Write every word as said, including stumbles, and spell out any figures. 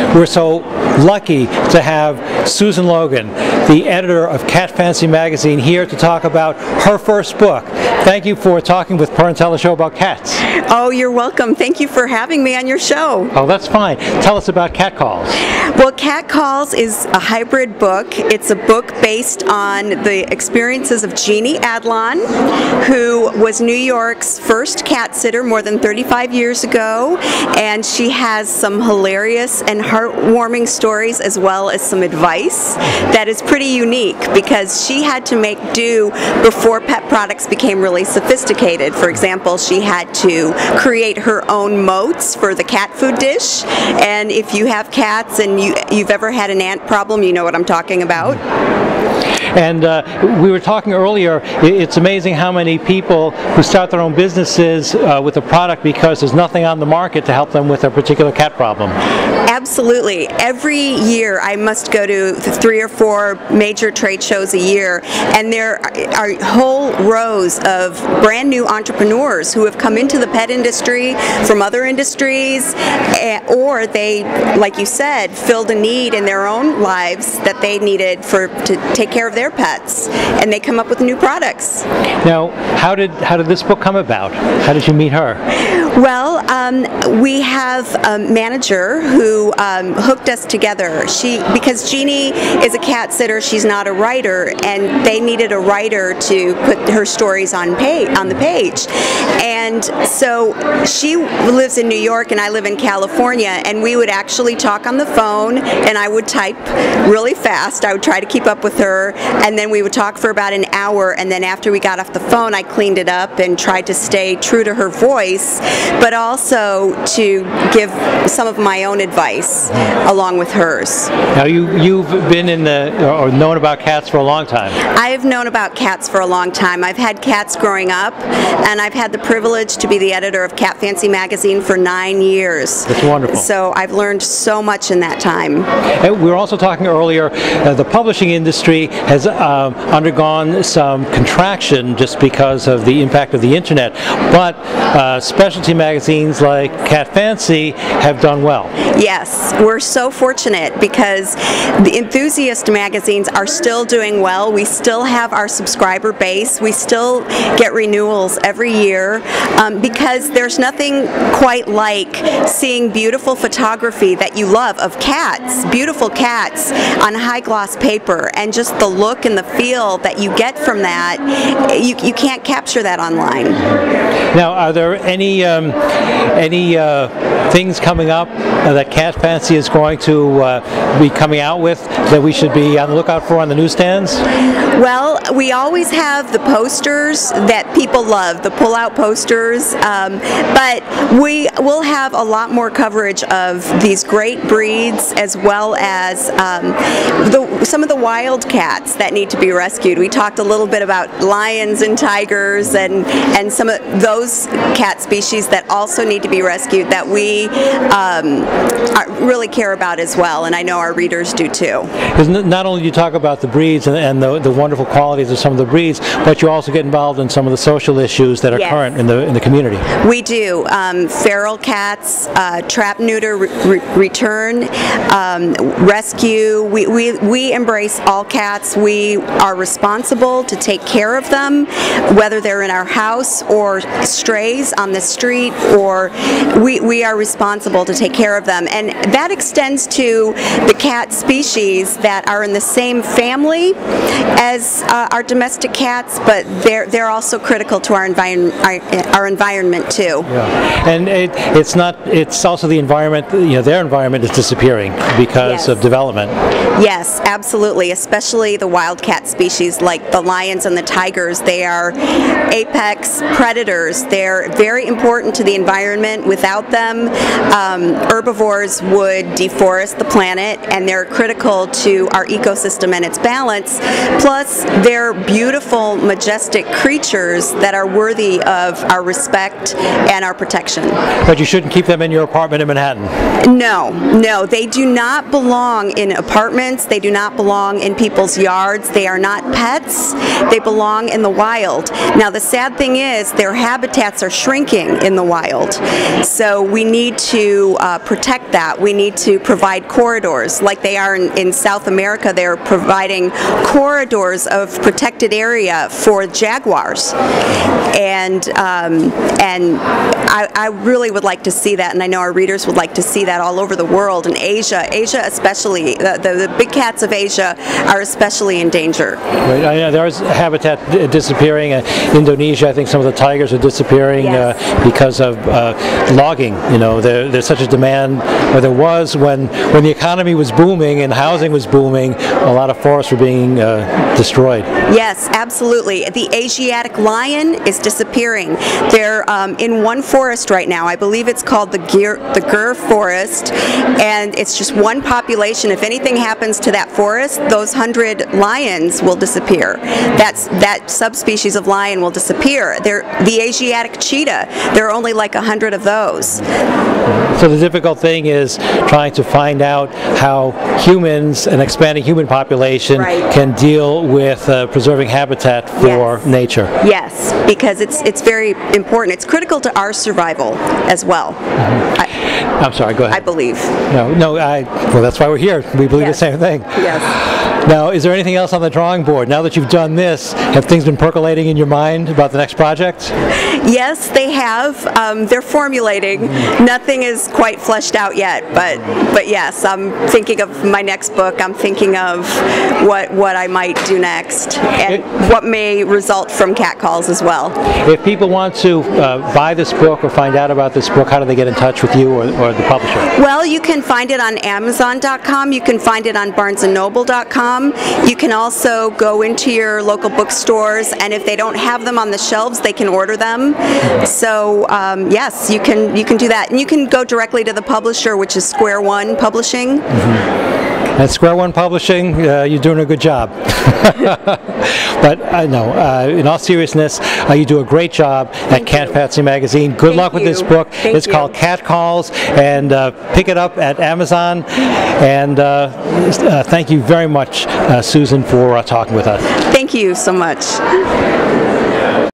We're so lucky to have Susan Logan, the editor of Cat Fancy magazine, here to talk about her first book. Thank you for talking with Penn and Teller Show about cats. Oh, you're welcome. Thank you for having me on your show. Oh, that's fine. Tell us about Cat Calls. Well, Cat Calls is a hybrid book. It's a book based on the experiences of Jeannie Adlon, who was New York's first cat sitter more than thirty-five years ago, and she has some hilarious and heartwarming stories as well as some advice that is pretty unique because she had to make do before pet products became really sophisticated. For example, she had to create her own moats for the cat food dish, and if you have cats and you, you've ever had an ant problem, you know what I'm talking about. And uh, we were talking earlier, it's amazing how many people who start their own businesses uh, with a product because there's nothing on the market to help them with a particular cat problem. Absolutely. Every year I must go to three or four major trade shows a year, and there are whole rows of brand new entrepreneurs who have come into the pet industry from other industries, or they, like you said, filled a need in their own lives that they needed for to take care of their pets, and they come up with new products. Now, how did how did this book come about? How did you meet her? Well, um, we have a manager who um, hooked us together. She, because Jeannie is a cat sitter, she's not a writer, and they needed a writer to put her stories on page, on the page. And so she lives in New York and I live in California, and we would actually talk on the phone, and I would type really fast. I would try to keep up with her, and then we would talk for about an hour, and then after we got off the phone I cleaned it up and tried to stay true to her voice, but also to give some of my own advice along with hers. Now you, you've been in the, or known about cats for a long time. I have known about cats for a long time. I've had cats growing up, and I've had the privilege to be the editor of Cat Fancy magazine for nine years. That's wonderful. So I've learned so much in that time. And we were also talking earlier, uh, the publishing industry has uh, undergone some contraction just because of the impact of the internet, but uh, specialty magazines like Cat Fancy have done well. Yes, we're so fortunate because the enthusiast magazines are still doing well. We still have our subscriber base. We still get renewals every year um, because there's nothing quite like seeing beautiful photography that you love of cats, beautiful cats on high gloss paper, and just the look and the feel that you get from that. You, you can't capture that online. Now, are there any um, any uh, things coming up uh, that Cat Fancy is going to uh, be coming out with that we should be on the lookout for on the newsstands? Well, we always have the posters that people love, the pull-out posters, um, but we will have a lot more coverage of these great breeds as well as um, the, some of the wild cats that need to be rescued. We talked a little bit about lions and tigers and, and some of those cat species that also need to be rescued that we um, are, really care about as well, and I know our readers do too. Because not only do you talk about the breeds and, and the, the wonderful qualities of some of the breeds, but you also get involved in some of the social issues that are yes. current in the in the community. We do. Um, feral cats, uh, trap, neuter, re return, um, rescue. We, we, we embrace all cats. We are responsible to take care of them, whether they're in our house or strays on the street, or we, we are responsible to take care of them. And that extends to the cat species that are in the same family as uh, our domestic cats, but they're they're also critical to our environment, our, our environment too. Yeah, and it, it's not. It's also the environment. You know, their environment is disappearing because yes. of development. Yes, absolutely. Especially the wildcat species like the lions and the tigers. They are apex predators. They're very important to the environment. Without them, um, herbivores would deforest the planet, and they're critical to our ecosystem and its balance. Plus, they're beautiful, majestic creatures that are worthy of our respect and our protection. But you shouldn't keep them in your apartment in Manhattan. No, no, they do not belong in apartments. They do not belong in people's yards. They are not pets. They belong in the wild. Now, the sad thing is their habitats are shrinking in the the wild. So we need to uh, protect that. We need to provide corridors like they are in, in South America. They're providing corridors of protected area for jaguars. And um, and I, I really would like to see that, and I know our readers would like to see that all over the world. In Asia, Asia especially, the, the, the big cats of Asia are especially in danger. Right. I know there's habitat disappearing. Uh, Indonesia, I think some of the tigers are disappearing Yes. uh, because of uh, logging. You know, there, there's such a demand, or there was when when the economy was booming and housing was booming, a lot of forests were being uh, destroyed. Yes, absolutely. The Asiatic lion is disappearing. They're um, in one forest right now. I believe it's called the Gir, the Gir Forest, and it's just one population. If anything happens to that forest, those hundred lions will disappear. That's that subspecies of lion will disappear. They're the Asiatic cheetah. There are only like a hundred of those. So the difficult thing is trying to find out how humans, an expanding human population, Right. can deal with uh, preserving habitat for Yes. nature. Yes, because it's it's very important. It's critical to our survival as well. I, I'm sorry, go I ahead. believe. No, no, I, well, that's why we're here. We believe Yes. the same thing. Yes. Now, is there anything else on the drawing board? Now that you've done this, have things been percolating in your mind about the next project? Yes, they have. Um, they're formulating. Nothing is quite fleshed out yet, but but yes, I'm thinking of my next book. I'm thinking of what what I might do next, and what may result from catcalls as well. If people want to uh, buy this book or find out about this book, how do they get in touch with you or, or the publisher? Well, you can find it on Amazon dot com. You can find it on Barnes and Noble dot com. You can also go into your local bookstores, and if they don't have them on the shelves, they can order them. So um, yes, you can you can do that, and you can go directly to the publisher, which is Square One Publishing. At Square One Publishing, uh, you're doing a good job. But I know, uh, in all seriousness, uh, you do a great job at Cat Patsy Magazine. Good Thank luck with this you. book. Thank It's you. called Cat Calls, and uh, pick it up at Amazon. And uh, uh, thank you very much, uh, Susan, for uh, talking with us. Thank you so much.